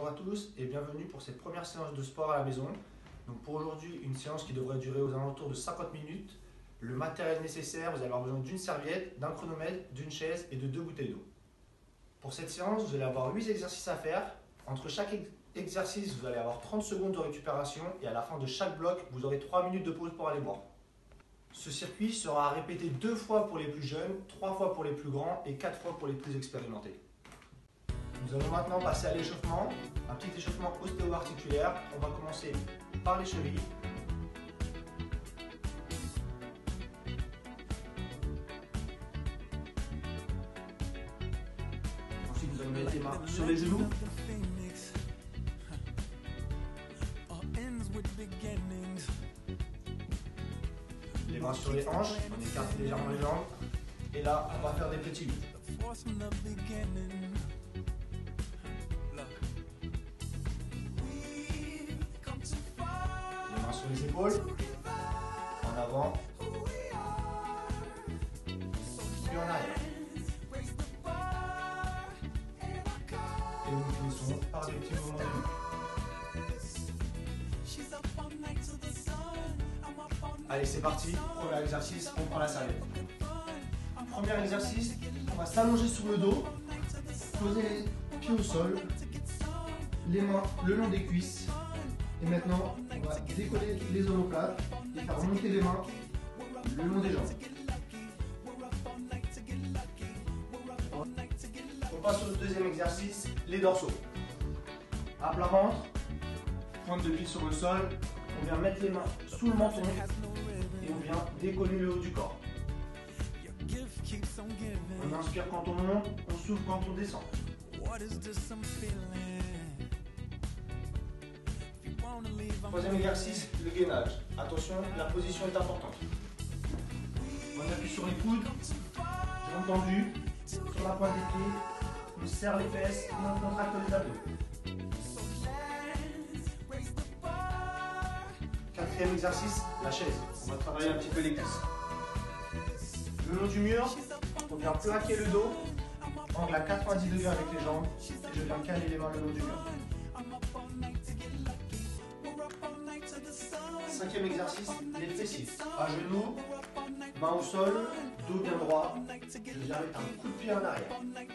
Bonjour à tous et bienvenue pour cette première séance de sport à la maison. Donc pour aujourd'hui, une séance qui devrait durer aux alentours de 50 minutes. Le matériel nécessaire, vous allez avoir besoin d'une serviette, d'un chronomètre, d'une chaise et de 2 bouteilles d'eau. Pour cette séance, vous allez avoir 8 exercices à faire. Entre chaque exercice, vous allez avoir 30 secondes de récupération et à la fin de chaque bloc, vous aurez 3 minutes de pause pour aller boire. Ce circuit sera répété 2 fois pour les plus jeunes, 3 fois pour les plus grands et 4 fois pour les plus expérimentés. Nous allons maintenant passer à l'échauffement, un petit échauffement ostéo-articulaire. On va commencer par les chevilles. Ensuite, vous allez mettre les mains sur les genoux. Les mains sur les hanches, on écarte légèrement les jambes. Et là, on va faire des petits lits. Les mains sur les épaules, en avant, puis en arrière. Et nous finissons par des petits mouvements de nuque. Allez, c'est parti. Premier exercice, on prend la serviette. Premier exercice, on va s'allonger sur le dos, poser les pieds au sol, les mains le long des cuisses. Et maintenant, on va décoller les omoplates et faire remonter les mains le long des jambes. On passe au deuxième exercice, les dorsaux. À plat ventre, pointe de pied sur le sol, on vient mettre les mains sous le menton et on vient décoller le haut du corps. On inspire quand on monte, on souffle quand on descend. Troisième exercice, le gainage. Attention, la position est importante. On appuie sur les coudes, jambes tendues, sur la pointe des pieds, on serre les fesses et on contracte les abdos. Quatrième exercice, la chaise. On va travailler un petit peu les cuisses. Le long du mur, on vient plaquer le dos, angle à 90 degrés avec les jambes, et je viens caler les mains le long du mur. Cinquième exercice, les fessiers. À genoux, main au sol, dos bien droit. Je viens mettre un coup de pied en arrière.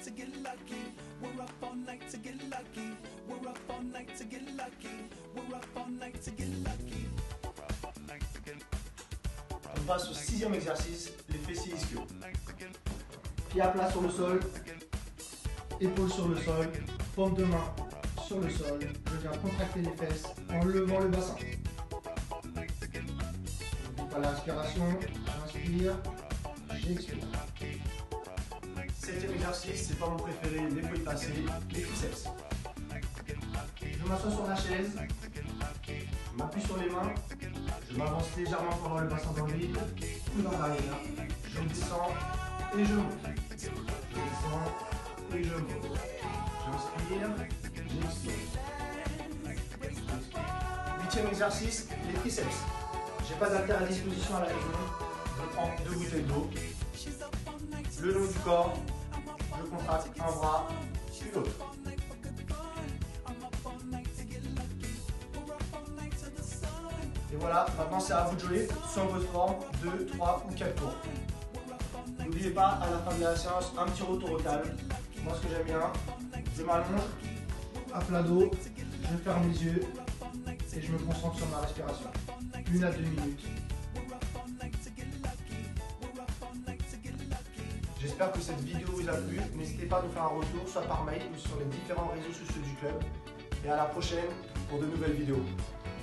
On passe au sixième exercice, les fessiers ischio. Pied à plat sur le sol, épaules sur le sol, paume de main sur le sol. Je viens contracter les fesses en levant le bassin. N'oublie pas l'inspiration, j'inspire, j'expire. Septième exercice, c'est pas mon préféré, mais il faut y passer, les triceps. Je m'assois sur la chaise, je m'appuie sur les mains, je m'avance légèrement pour avoir le bassin dans le vide, coude en arrière, je descends et je monte. Je descends et je monte. J'inspire, j'expire. Huitième exercice, les triceps. J'ai pas d'haltère à disposition à la maison. Je prends 2 bouteilles d'eau. Le long du corps, je contracte un bras puis l'autre. Et voilà, maintenant c'est à vous de jouer sur votre forme, 2, 3 ou 4 tours. N'oubliez pas, à la fin de la séance, un petit retour au calme. Moi ce que j'aime bien, je m'allonge, à plat dos, je ferme les yeux et je me concentre sur ma respiration. 1 à 2 minutes. J'espère que cette vidéo vous a plu. N'hésitez pas à nous faire un retour, soit par mail ou sur les différents réseaux sociaux du club. Et à la prochaine pour de nouvelles vidéos.